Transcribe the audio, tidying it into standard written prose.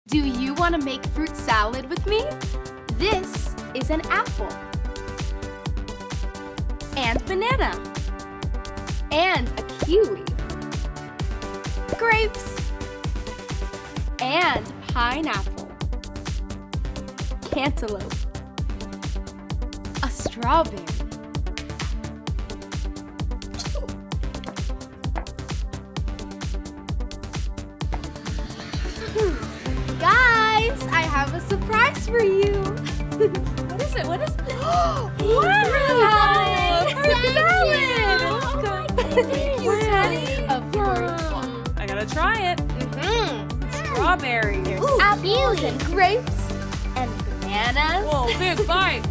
Do you want to make fruit salad with me? This is an apple. And banana. And a kiwi. Grapes. And pineapple. Cantaloupe. A strawberry. Guys, I have a surprise for you. What is it? What is it? Wow! Fruit salad! Thank you, Teddy. Of course. I gotta try it. Strawberries. Apples and grapes and bananas. Whoa, big bite.